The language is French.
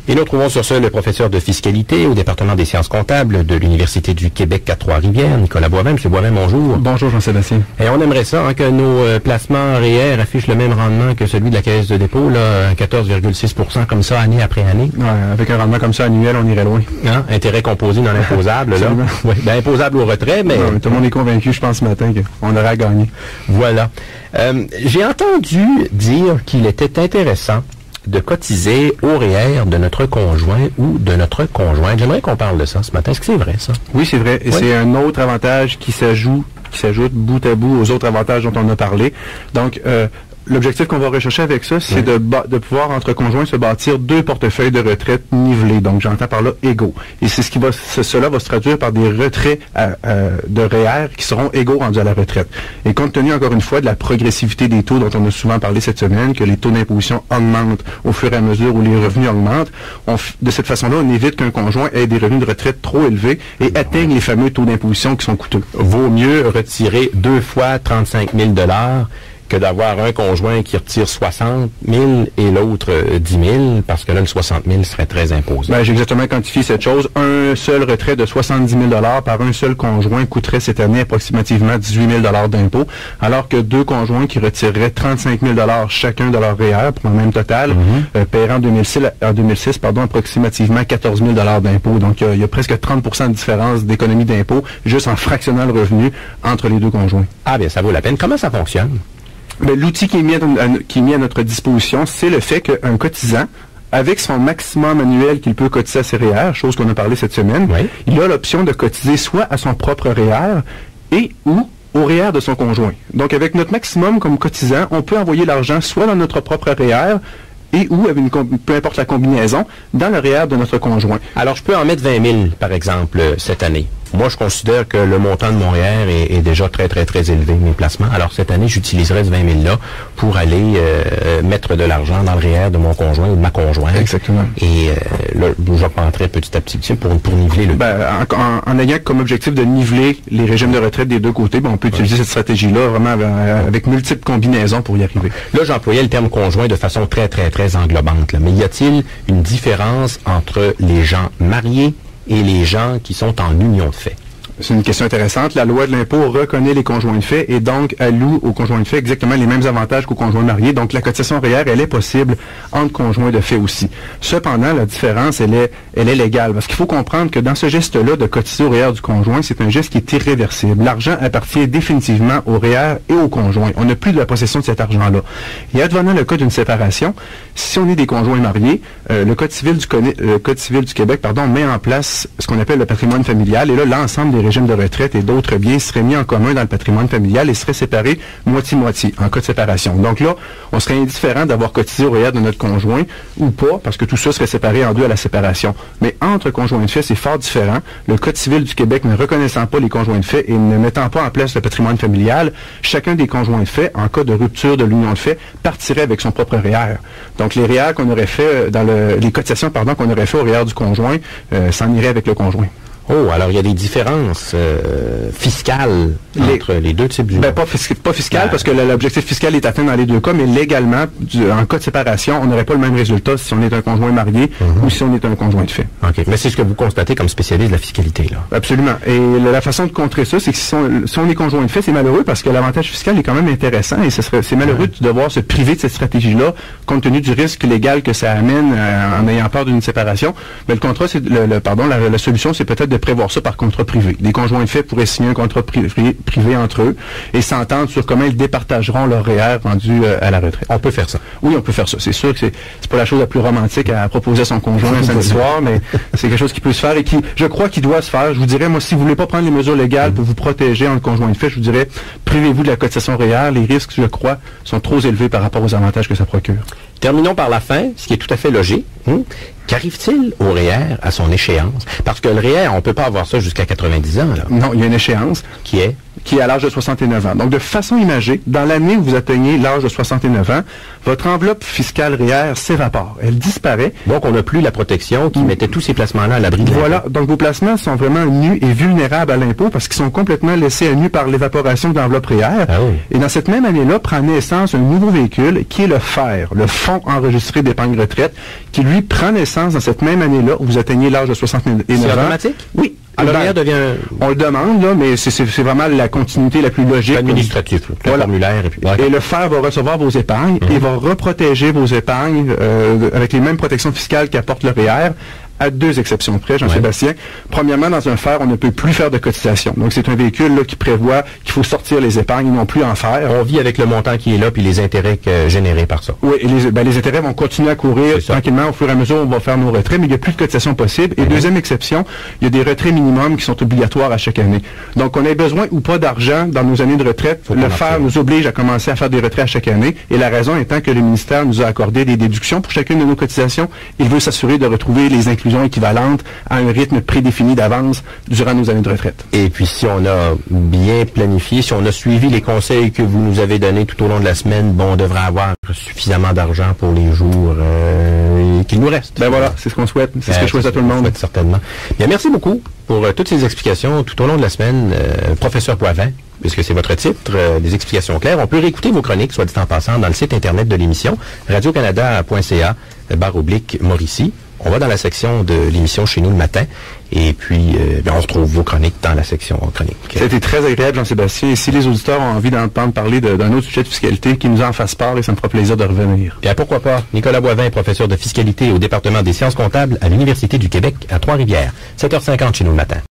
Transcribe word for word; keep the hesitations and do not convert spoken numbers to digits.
Et nous trouvons sur ce le professeur de fiscalité au département des sciences comptables de l'Université du Québec à Trois-Rivières, Nicolas Boivin. Monsieur Boivin, bonjour. Bonjour Jean-Sébastien. Et on aimerait ça, hein, que nos euh, placements R E E R affichent le même rendement que celui de la Caisse de dépôt, là, quatorze virgule six pour cent comme ça, année après année. Ouais, avec un rendement comme ça annuel, on irait loin. Hein? Intérêt composé non imposable, là. Oui, ben imposable au retrait, mais... Non, mais tout le monde est convaincu, je pense, ce matin, qu'on aurait à gagner. Voilà. Euh, j'ai entendu dire qu'il était intéressant de cotiser au R E E R de notre conjoint ou de notre conjointe. J'aimerais qu'on parle de ça ce matin. Est-ce que c'est vrai, ça? Oui, c'est vrai. Et oui. C'est un autre avantage qui s'ajoute, qui s'ajoute bout à bout aux autres avantages dont on a parlé. Donc, euh, l'objectif qu'on va rechercher avec ça, c'est oui. de, de pouvoir, entre conjoints, se bâtir deux portefeuilles de retraite nivelés. Donc, j'entends par là égaux. Et c'est ce qui va, cela va se traduire par des retraits à, à, de R E E R qui seront égaux rendus à la retraite. Et compte tenu, encore une fois, de la progressivité des taux dont on a souvent parlé cette semaine, que les taux d'imposition augmentent au fur et à mesure où les revenus augmentent, on, de cette façon-là, on évite qu'un conjoint ait des revenus de retraite trop élevés et atteigne les fameux taux d'imposition qui sont coûteux. Vaut mieux retirer deux fois trente-cinq mille dollars que d'avoir un conjoint qui retire soixante mille et l'autre euh, dix mille, parce que là, le soixante mille serait très imposé. Ben, j'ai exactement quantifié cette chose. Un seul retrait de soixante-dix mille dollars par un seul conjoint coûterait cette année approximativement dix-huit mille dollars d'impôts, alors que deux conjoints qui retireraient trente-cinq mille dollars chacun de leur R E E R pour le même total, mm-hmm. euh, paieraient en deux mille six, en deux mille six pardon, approximativement quatorze mille dollars d'impôts. Donc, euh, il y a presque trente pour cent de différence d'économie d'impôts juste en fractionnant le revenu entre les deux conjoints. Ah bien, ça vaut la peine. Comment ça fonctionne? Ben, l'outil qui est mis à, qui est mis à notre disposition, c'est le fait qu'un cotisant, avec son maximum annuel qu'il peut cotiser à ses R E E R, chose qu'on a parlé cette semaine, oui. il a l'option de cotiser soit à son propre R E E R et ou au R E E R de son conjoint. Donc, avec notre maximum comme cotisant, on peut envoyer l'argent soit dans notre propre R E E R et ou, avec une, peu importe la combinaison, dans le R E E R de notre conjoint. Alors, je peux en mettre vingt mille, par exemple, cette année. Moi, je considère que le montant de mon R E E R est, est déjà très, très, très élevé, mes placements. Alors, cette année, j'utiliserai ce vingt mille-là pour aller euh, mettre de l'argent dans le R E E R de mon conjoint ou de ma conjointe. Exactement. Et euh, là, j'augmenterai petit à petit pour, pour niveler le... Ben, en, en, en ayant comme objectif de niveler les régimes de retraite des deux côtés, ben, on peut utiliser ouais. cette stratégie-là vraiment avec, avec multiples combinaisons pour y arriver. Là, j'employais le terme conjoint de façon très, très, très englobante. Là. Mais y a-t-il une différence entre les gens mariés et les gens qui sont en union de fait? C'est une question intéressante. La loi de l'impôt reconnaît les conjoints de fait et donc alloue aux conjoints de fait exactement les mêmes avantages qu'aux conjoints mariés. Donc la cotisation R E E R, elle est possible entre conjoints de fait aussi. Cependant, la différence, elle est, elle est légale. Parce qu'il faut comprendre que dans ce geste-là de cotiser au R E E R du conjoint, c'est un geste qui est irréversible. L'argent appartient définitivement au R E E R et au conjoint. On n'a plus de la possession de cet argent-là. Et advenant le cas d'une séparation, si on est des conjoints mariés, euh, le Code civil du, euh, Code civil du Québec, pardon, met en place ce qu'on appelle le patrimoine familial. Et là, l'ensemble des régimes de retraite et d'autres biens seraient mis en commun dans le patrimoine familial et seraient séparés moitié-moitié en cas de séparation. Donc là, on serait indifférent d'avoir cotisé au R E E R de notre conjoint ou pas, parce que tout ça serait séparé en deux à la séparation. Mais entre conjoints de fait, c'est fort différent. Le Code civil du Québec ne reconnaissant pas les conjoints de fait et ne mettant pas en place le patrimoine familial, chacun des conjoints de fait, en cas de rupture de l'union de fait, partirait avec son propre R E E R. Donc les R E E R qu'on aurait fait dans le, les cotisations pardon qu'on aurait fait au R E E R du conjoint, euh, s'en irait avec le conjoint. Oh, alors il y a des différences euh, fiscales les, entre les deux types d'union. Ben, pas, fis pas fiscal, ben, parce que l'objectif fiscal est atteint dans les deux cas, mais légalement, du, en cas de séparation, on n'aurait pas le même résultat si on est un conjoint marié mm-hmm. ou si on est un conjoint de fait. OK. Mais c'est ce que vous constatez comme spécialiste de la fiscalité, là. Absolument. Et la, la façon de contrer ça, c'est que si on, si on est conjoint de fait, c'est malheureux parce que l'avantage fiscal est quand même intéressant et ce serait, c'est malheureux ouais. de devoir se priver de cette stratégie-là compte tenu du risque légal que ça amène euh, en ayant peur d'une séparation. Mais le contrat, c'est le, le pardon, la, la solution, c'est peut-être de prévoir ça par contrat privé. Des conjoints de fait pourraient signer un contrat privé, privé entre eux et s'entendre sur comment ils départageront leur R E E R rendu euh, à la retraite. On peut faire ça. Oui, on peut faire ça. C'est sûr que c'est, c'est pas la chose la plus romantique à proposer à son conjoint un samedi soir, mais c'est quelque chose qui peut se faire et qui, je crois, qu'il doit se faire. Je vous dirais, moi, si vous voulez pas prendre les mesures légales pour vous protéger entre conjoints de fait, je vous dirais, privez-vous de la cotisation R E E R. Les risques, je crois, sont trop élevés par rapport aux avantages que ça procure. Terminons par la fin, ce qui est tout à fait logique. Hein? Qu'arrive-t-il au R E E R à son échéance? Parce que le R E E R, on ne peut pas avoir ça jusqu'à quatre-vingt-dix ans. Là. Non, il y a une échéance. Qui est? qui est à l'âge de soixante-neuf ans. Donc, de façon imagée, dans l'année où vous atteignez l'âge de soixante-neuf ans, votre enveloppe fiscale R E E R s'évapore. Elle disparaît. Donc, on n'a plus la protection qui mmh. mettait tous ces placements-là à l'abri de l'impôt. Voilà. Donc, vos placements sont vraiment nus et vulnérables à l'impôt parce qu'ils sont complètement laissés à nu par l'évaporation de l'enveloppe R E E R. Ah oui. Et dans cette même année-là, prend naissance un nouveau véhicule qui est le F E R, le Fonds enregistré d'épargne retraite, qui lui prend naissance dans cette même année-là où vous atteignez l'âge de soixante-neuf ans. C'est automatique? Oui. Alors, ben, devient... On le demande, là, mais c'est vraiment la continuité la plus logique. Administratif, le voilà. formulaire. Et, puis, ouais. et le F E R va recevoir vos épargnes mmh. et va reprotéger vos épargnes euh, avec les mêmes protections fiscales qu'apporte le R E E R. À deux exceptions près, Jean-Sébastien. Ouais. Premièrement, dans un F E R, on ne peut plus faire de cotisation. Donc, c'est un véhicule là, qui prévoit qu'il faut sortir les épargnes et non plus en faire. On vit avec le montant qui est là puis les intérêts que, générés par ça. Oui, et les, ben, les intérêts vont continuer à courir tranquillement au fur et à mesure où on va faire nos retraits, mais il n'y a plus de cotisation possible. Et mmh. deuxième exception, il y a des retraits minimums qui sont obligatoires à chaque année. Donc, on a besoin ou pas d'argent dans nos années de retraite. Faut le F E R nous oblige à commencer à faire des retraits à chaque année. Et la raison étant que le ministère nous a accordé des déductions pour chacune de nos cotisations. Il veut s'assurer de retrouver les inclusions équivalentes à un rythme prédéfini d'avance durant nos années de retraite. Et puis si on a bien planifié, si on a suivi les conseils que vous nous avez donnés tout au long de la semaine, bon, on devrait avoir suffisamment d'argent pour les jours euh, qu'il nous reste. Ben voilà, c'est ce qu'on souhaite, c'est euh, ce que je souhaite à tout le monde. Souhaite, certainement. Bien, merci beaucoup pour euh, toutes ces explications tout au long de la semaine, euh, professeur Poivin, puisque c'est votre titre, euh, des explications claires. On peut réécouter vos chroniques, soit dit en passant, dans le site internet de l'émission, radio canada point c a, barre oblique Mauricie. On va dans la section de l'émission Chez nous le matin et puis euh, bien, on retrouve vos chroniques dans la section chroniques. Ça a été très agréable, Jean-Sébastien. Et si les auditeurs ont envie d'entendre parler d'un autre sujet de fiscalité, qu'ils nous en fassent part et ça me fera plaisir de revenir. Bien, pourquoi pas. Nicolas Boivin, professeur de fiscalité au département des sciences comptables à l'Université du Québec à Trois-Rivières. sept heures cinquante Chez nous le matin.